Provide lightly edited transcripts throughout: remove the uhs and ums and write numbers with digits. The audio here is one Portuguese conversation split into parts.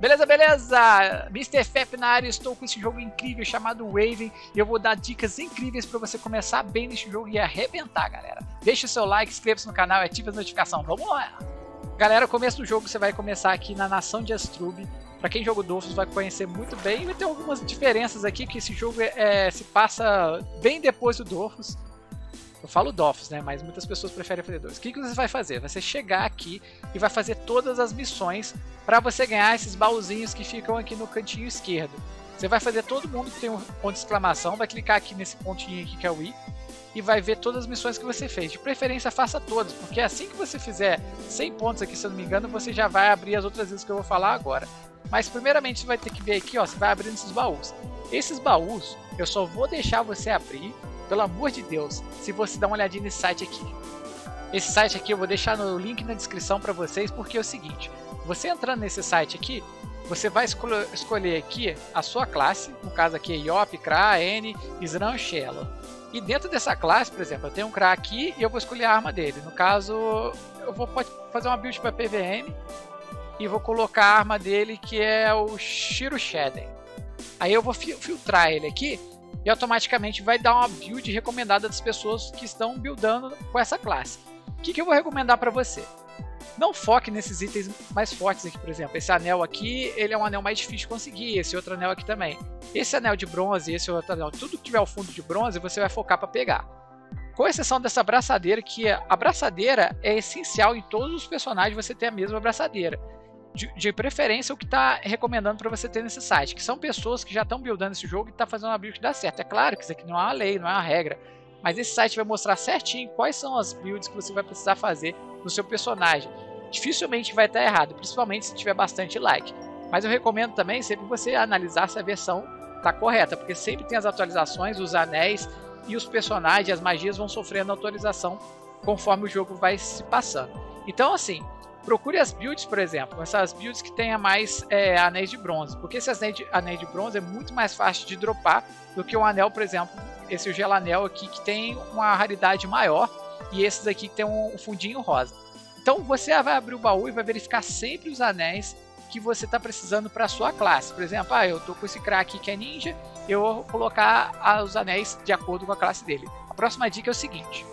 Beleza, beleza? Mr. Fep na área, estou com esse jogo incrível chamado Raven e eu vou dar dicas incríveis para você começar bem nesse jogo e arrebentar, galera. Deixe o seu like, inscreva-se no canal e ative as notificações. Vamos lá! Galera, o começo do jogo você vai começar aqui na nação de Astrub. Para quem joga o Dofus vai conhecer muito bem e vai ter algumas diferenças aqui, que esse jogo se passa bem depois do Dofus. Eu falo Dofus, né? Mas muitas pessoas preferem fazer dois. O que você vai fazer? Você chegar aqui e vai fazer todas as missões para você ganhar esses baúzinhos que ficam aqui no cantinho esquerdo. Você vai fazer todo mundo que tem um ponto de exclamação, vai clicar aqui nesse pontinho aqui que é o I e vai ver todas as missões que você fez. De preferência faça todas, porque assim que você fizer 100 pontos aqui, se eu não me engano, você já vai abrir as outras vezes que eu vou falar agora. Mas primeiramente você vai ter que ver aqui, ó, você vai abrindo esses baús. Esses baús eu só vou deixar você abrir, pelo amor de Deus, se você dá uma olhadinha nesse site aqui. Esse site aqui eu vou deixar no link na descrição para vocês, porque é o seguinte, você entrando nesse site aqui, você vai escolher aqui a sua classe, no caso aqui é Iop, Kra, N, Sran, Shello. E dentro dessa classe, por exemplo, eu tenho um Kra aqui e eu vou escolher a arma dele. No caso, eu vou fazer uma build para PVM e vou colocar a arma dele, que é o Shiro Shaden. Aí eu vou filtrar ele aqui e automaticamente vai dar uma build recomendada das pessoas que estão buildando com essa classe. O que eu vou recomendar para você? Não foque nesses itens mais fortes aqui, por exemplo. Esse anel aqui, ele é um anel mais difícil de conseguir, esse outro anel aqui também. Esse anel de bronze e esse outro anel, tudo que tiver o fundo de bronze, você vai focar para pegar. Com exceção dessa abraçadeira, que a abraçadeira é essencial em todos os personagens você ter a mesma abraçadeira. De preferência o que está recomendando para você ter nesse site, que são pessoas que já estão buildando esse jogo e estão fazendo uma build que dá certo. É claro que isso aqui não é uma lei, não é uma regra, mas esse site vai mostrar certinho quais são as builds que você vai precisar fazer no seu personagem. Dificilmente vai estar errado, principalmente se tiver bastante like. Mas eu recomendo também sempre você analisar se a versão está correta, porque sempre tem as atualizações, os anéis e os personagens, as magias vão sofrendo atualização conforme o jogo vai se passando. Então assim, procure as builds, por exemplo, essas builds que tenha mais anéis de bronze, porque esse anel de bronze é muito mais fácil de dropar do que um anel, por exemplo, esse gelanel aqui que tem uma raridade maior e esses aqui que tem um fundinho rosa. Então você vai abrir o baú e vai verificar sempre os anéis que você está precisando para a sua classe. Por exemplo, eu estou com esse Kra aqui que é ninja, eu vou colocar os anéis de acordo com a classe dele. A próxima dica é o seguinte.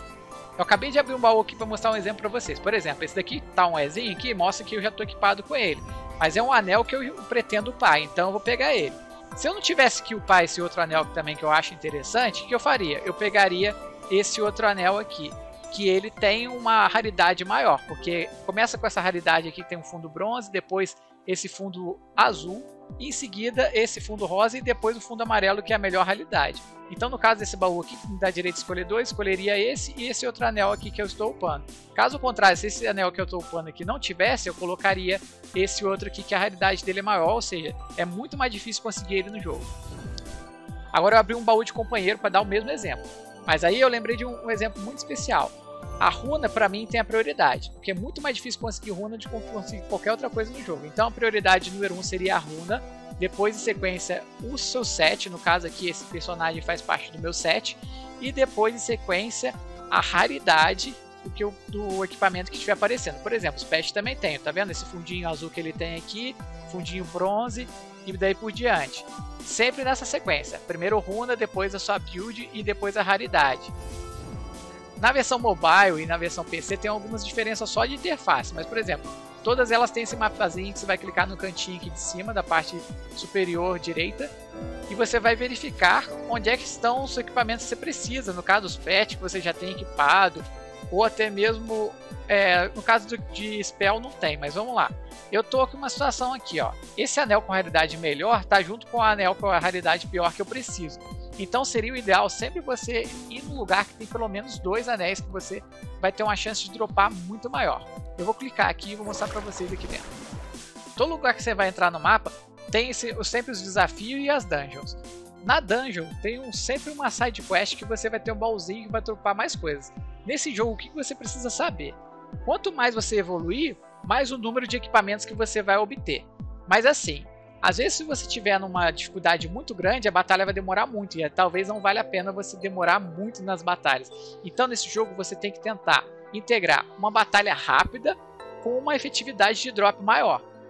Eu acabei de abrir um baú aqui para mostrar um exemplo para vocês. Por exemplo, esse daqui tá um Ezinho aqui, mostra que eu já estou equipado com ele. Mas é um anel que eu pretendo upar, então eu vou pegar ele. Se eu não tivesse que upar esse outro anel também que eu acho interessante, o que eu faria? Eu pegaria esse outro anel aqui, que ele tem uma raridade maior, porque começa com essa raridade aqui que tem um fundo bronze, depois esse fundo azul, e em seguida esse fundo rosa e depois o fundo amarelo, que é a melhor raridade. Então no caso desse baú aqui, que me dá direito de escolher dois, escolheria esse e esse outro anel aqui que eu estou upando. Caso contrário, se esse anel que eu estou upando aqui não tivesse, eu colocaria esse outro aqui que a raridade dele é maior, ou seja, é muito mais difícil conseguir ele no jogo. Agora eu abri um baú de companheiro para dar o mesmo exemplo, mas aí eu lembrei de um exemplo muito especial. A runa para mim tem a prioridade, porque é muito mais difícil conseguir runa de conseguir qualquer outra coisa no jogo. Então a prioridade número 1 seria a runa, depois em sequência o seu set, no caso aqui esse personagem faz parte do meu set, e depois em sequência a raridade do equipamento que estiver aparecendo. Por exemplo, os pets também tem, tá vendo esse fundinho azul que ele tem aqui, fundinho bronze e daí por diante. Sempre nessa sequência, primeiro runa, depois a sua build e depois a raridade. Na versão mobile e na versão PC tem algumas diferenças só de interface, mas por exemplo, todas elas têm esse mapazinho que você vai clicar no cantinho aqui de cima, da parte superior direita, e você vai verificar onde é que estão os equipamentos que você precisa, no caso dos pets que você já tem equipado, ou até mesmo, no caso de spell não tem, mas vamos lá. Eu tô com uma situação aqui, ó. Esse anel com raridade melhor tá junto com o anel com a raridade pior que eu preciso. Então seria o ideal sempre você ir num lugar que tem pelo menos 2 anéis, que você vai ter uma chance de dropar muito maior. Eu vou clicar aqui e vou mostrar para vocês aqui dentro. Todo lugar que você vai entrar no mapa tem sempre os desafios e as dungeons. Na dungeon tem sempre uma side quest que você vai ter um baúzinho que vai dropar mais coisas. Nesse jogo o que você precisa saber? Quanto mais você evoluir, mais o número de equipamentos que você vai obter. Mas assim, às vezes se você tiver numa dificuldade muito grande, a batalha vai demorar muito e talvez não valha a pena você demorar muito nas batalhas. Então nesse jogo você tem que tentar integrar uma batalha rápida com uma efetividade de drop maior.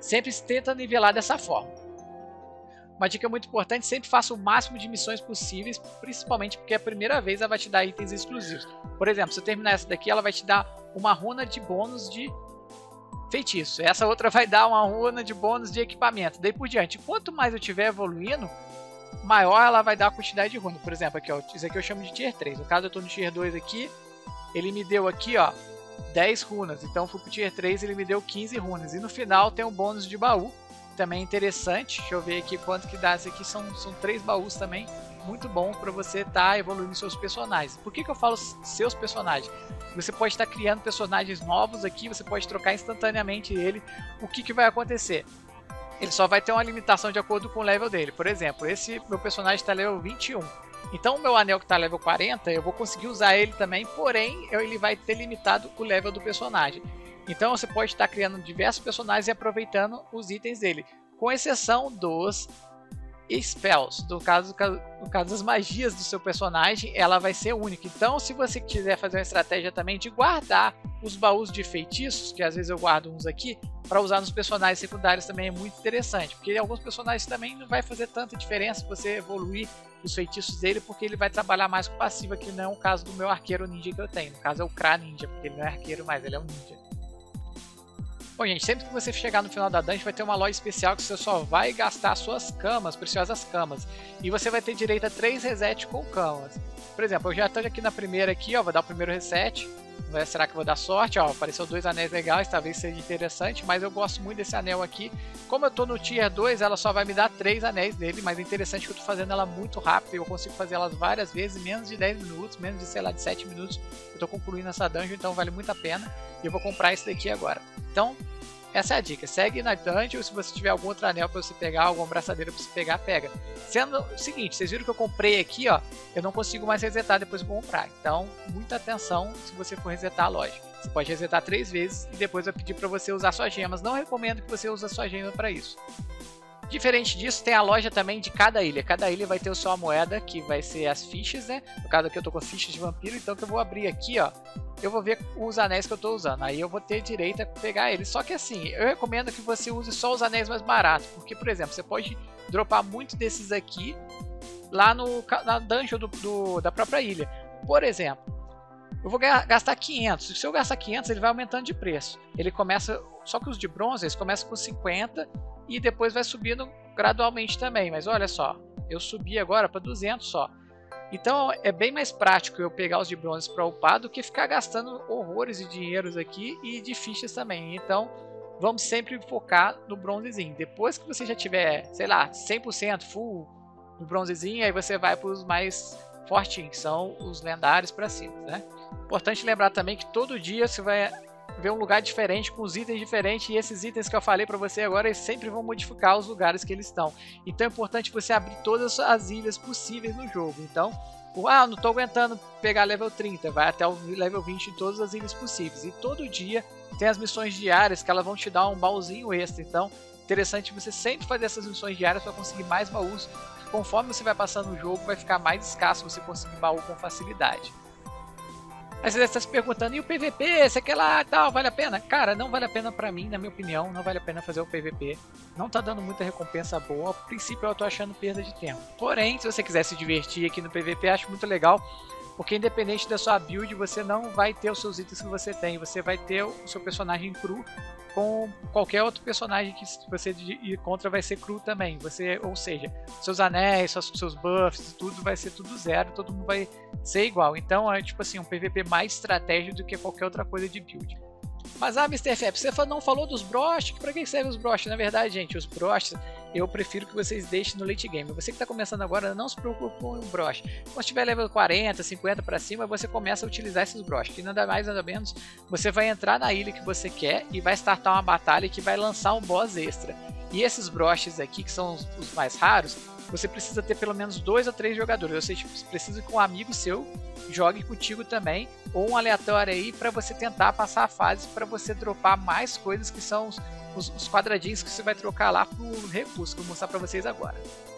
sempre tenta nivelar dessa forma. Uma dica muito importante, sempre faça o máximo de missões possíveis, principalmente porque a primeira vez ela vai te dar itens exclusivos. Por exemplo, se eu terminar essa daqui, ela vai te dar uma runa de bônus de feitiço. Essa outra vai dar uma runa de bônus de equipamento. Daí por diante, quanto mais eu estiver evoluindo, maior ela vai dar a quantidade de runas. Por exemplo, aqui, ó, isso aqui eu chamo de Tier 3. No caso eu estou no Tier 2 aqui, ele me deu aqui, ó, 10 runas. Então fui pro Tier 3, ele me deu 15 runas. E no final tem um bônus de baú, também interessante. Deixa eu ver aqui quanto que dá. Esse aqui são 3 baús também. Muito bom para você estar evoluindo seus personagens. Por que eu falo seus personagens? Você pode estar criando personagens novos aqui, você pode trocar instantaneamente ele. O que vai acontecer? Ele só vai ter uma limitação de acordo com o level dele. Por exemplo, esse meu personagem está level 21. Então o meu anel que está level 40, eu vou conseguir usar ele também, porém ele vai ter limitado o level do personagem. Então você pode estar criando diversos personagens e aproveitando os itens dele. Com exceção dos spells, no caso das magias do seu personagem, ela vai ser única. Então se você quiser fazer uma estratégia também de guardar os baús de feitiços, que às vezes eu guardo uns aqui, para usar nos personagens secundários também é muito interessante, porque alguns personagens também não vai fazer tanta diferença você evoluir os feitiços dele, porque ele vai trabalhar mais com passiva, que não é o caso do meu arqueiro ninja que eu tenho. No caso é o Kra ninja, porque ele não é arqueiro mais, ele é um ninja. Bom, gente, sempre que você chegar no final da dungeon vai ter uma loja especial que você só vai gastar suas camas, preciosas camas. E você vai ter direito a 3 resets com camas. Por exemplo, eu já estou aqui na primeira aqui, ó, vou dar o primeiro reset. Será que eu vou dar sorte? Ó, apareceu 2 anéis legais, talvez seja interessante, mas eu gosto muito desse anel aqui. Como eu estou no Tier 2, ela só vai me dar 3 anéis dele, mas é interessante que eu estou fazendo ela muito rápido e eu consigo fazer elas várias vezes, menos de 10 minutos, menos de, sei lá, de 7 minutos. Eu estou concluindo essa dungeon, então vale muito a pena. E eu vou comprar esse daqui agora. Então, essa é a dica. Segue na dungeon, se você tiver algum outro anel para você pegar, alguma braçadeira para você pegar, pega. Sendo o seguinte, vocês viram que eu comprei aqui, ó, eu não consigo mais resetar depois de comprar. Então, muita atenção se você for resetar a loja. Você pode resetar 3 vezes e depois vai pedir para você usar suas gemas. Não recomendo que você use a sua gema para isso. Diferente disso, tem a loja também de cada ilha. Cada ilha vai ter a sua moeda, que vai ser as fichas, né? No caso aqui eu tô com fichas de vampiro, então que eu vou abrir aqui, ó. Eu vou ver os anéis que eu tô usando. Aí eu vou ter direito a pegar eles. Só que assim, eu recomendo que você use só os anéis mais baratos. Porque, por exemplo, você pode dropar muito desses aqui lá na dungeon da própria ilha. Por exemplo, eu vou gastar 500. Se eu gastar 500, ele vai aumentando de preço. Ele começa, só que os de bronze, eles começam com 50 e depois vai subindo gradualmente também. Mas olha só, eu subi agora para 200 só. Então é bem mais prático eu pegar os de bronze para upar do que ficar gastando horrores de dinheiros aqui e de fichas também. Então vamos sempre focar no bronzezinho. Depois que você já tiver, sei lá, 100% full no bronzezinho, aí você vai para os mais fortinhos, que são os lendários para cima, né? Importante lembrar também que todo dia você vai ver um lugar diferente, com os itens diferentes, e esses itens que eu falei para você agora, eles sempre vão modificar os lugares que eles estão. Então é importante você abrir todas as ilhas possíveis no jogo. Então, não estou aguentando pegar level 30, vai até o level 20 em todas as ilhas possíveis. E todo dia tem as missões diárias que elas vão te dar um baúzinho extra. Então, interessante você sempre fazer essas missões diárias para conseguir mais baús. Conforme você vai passando o jogo, vai ficar mais escasso você conseguir baú com facilidade. Aí você está se perguntando, e o PVP, você quer lá e tal, vale a pena? Cara, não vale a pena pra mim, na minha opinião, não vale a pena fazer o PVP. Não tá dando muita recompensa boa, a princípio eu tô achando perda de tempo. Porém, se você quiser se divertir aqui no PVP, acho muito legal, porque independente da sua build, você não vai ter os seus itens que você tem, você vai ter o seu personagem cru, com qualquer outro personagem que você ir contra vai ser cru também. Ou seja, seus anéis, seus buffs, tudo vai ser tudo zero, todo mundo vai ser igual. Então é tipo assim, um PVP mais estratégico do que qualquer outra coisa de build. Mas Mr. Fep, você não falou dos broches? Pra que servem os broches? Na verdade, gente, os broches eu prefiro que vocês deixem no late game. Você que está começando agora, não se preocupe com o broche. Quando estiver level 40, 50 para cima, você começa a utilizar esses broches. Que nada mais, nada menos, você vai entrar na ilha que você quer e vai startar uma batalha que vai lançar um boss extra. E esses broches aqui, que são os mais raros, você precisa ter pelo menos 2 ou 3 jogadores. Ou seja, você precisa que um amigo seu jogue contigo também, ou um aleatório aí, para você tentar passar a fase, para você dropar mais coisas que são os quadradinhos que você vai trocar lá pro recurso, que eu vou mostrar para vocês agora.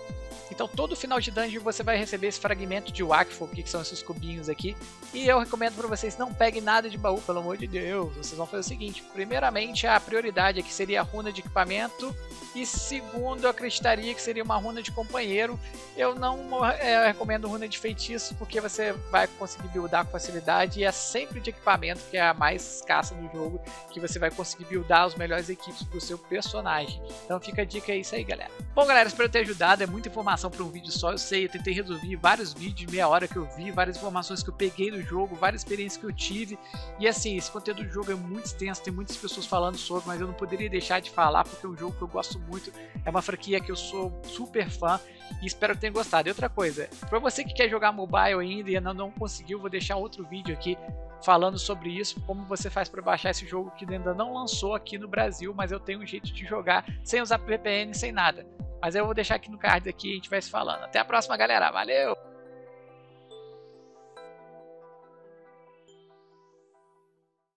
Então todo final de dungeon você vai receber esse fragmento de Wakfu, que são esses cubinhos aqui. E eu recomendo para vocês não peguem nada de baú, pelo amor de Deus. Vocês vão fazer o seguinte: primeiramente a prioridade aqui seria a runa de equipamento. E segundo, eu acreditaria que seria uma runa de companheiro. Eu não recomendo runa de feitiço, porque você vai conseguir buildar com facilidade. E é sempre de equipamento, que é a mais escassa do jogo, que você vai conseguir buildar os melhores equipes para o seu personagem. Então fica a dica, é isso aí, galera. Bom, galera, espero ter ajudado. É muita informação para um vídeo só, eu sei. Eu tentei resumir vários vídeos de meia hora que eu vi, várias informações que eu peguei no jogo, várias experiências que eu tive. E assim, esse conteúdo do jogo é muito extenso, tem muitas pessoas falando sobre, mas eu não poderia deixar de falar, porque é um jogo que eu gosto muito, é uma franquia que eu sou super fã e espero que tenham gostado. E outra coisa, para você que quer jogar mobile ainda e ainda não conseguiu, vou deixar outro vídeo aqui falando sobre isso, como você faz para baixar esse jogo que ainda não lançou aqui no Brasil, mas eu tenho um jeito de jogar sem usar VPN, sem nada. Mas eu vou deixar aqui no card aqui e a gente vai se falando. Até a próxima, galera. Valeu!